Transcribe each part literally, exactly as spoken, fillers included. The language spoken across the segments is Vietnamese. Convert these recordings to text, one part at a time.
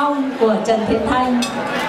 Mong của Trần Thiện Thanh.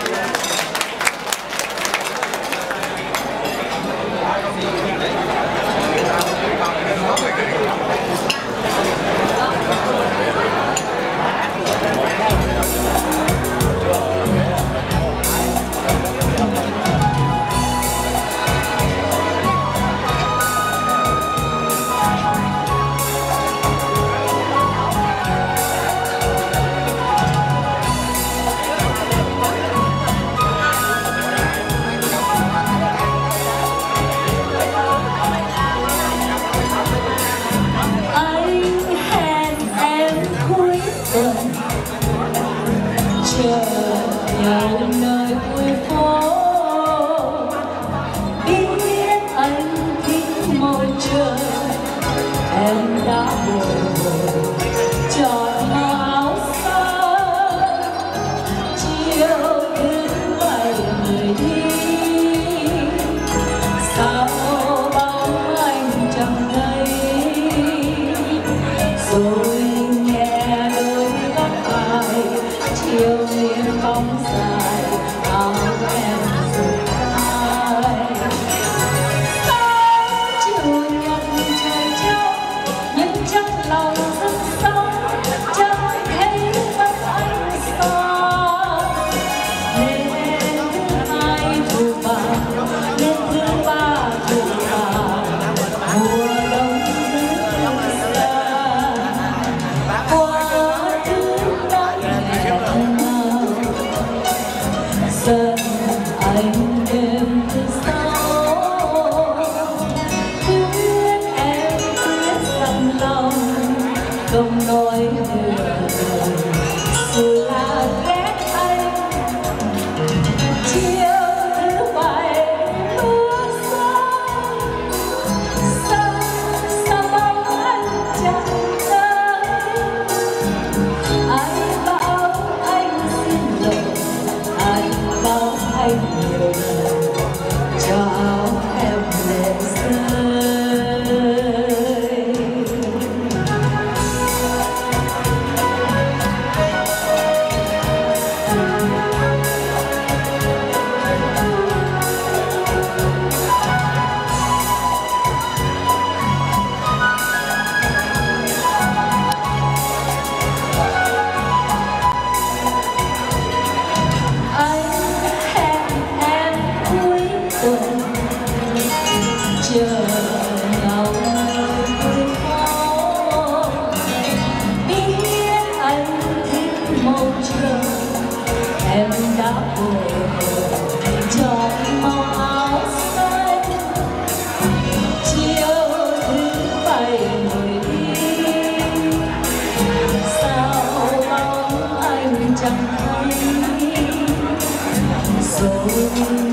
Chờ nhau nơi cuối phố, biết anh thích môi trời, em đã bồi hồi chọn áo xanh. Chiều thứ bảy người đi, sao bóng anh chẳng thấy, rồi nghe đôi tóc ai chiều nghiêng bóng dài áo em rời ai. Sáng chiều nhật trời trong nhưng chắc lòng rất sâu, chẳng thấy mất anh xa. Nên thứ hai thu vàng, nên thứ ba thu vàng, mùa đông rất xa. Qua thứ năm giận anh đêm thứ sáu, biết em biết rằng lòng không nói được dù là ghét anh. Chiều thứ bảy mưa rơi, sao sao bóng anh chẳng thấy. Ai bảo anh xin lỗi, ai bảo anh nhiều lần cho áo em lệ rơi. Chờ nhau nơi phố, biết anh thích màu trời, em đã bồi hồi chọn màu áo xanh. Chiều thứ bảy người đi, sao bóng anh chẳng thấy, rồi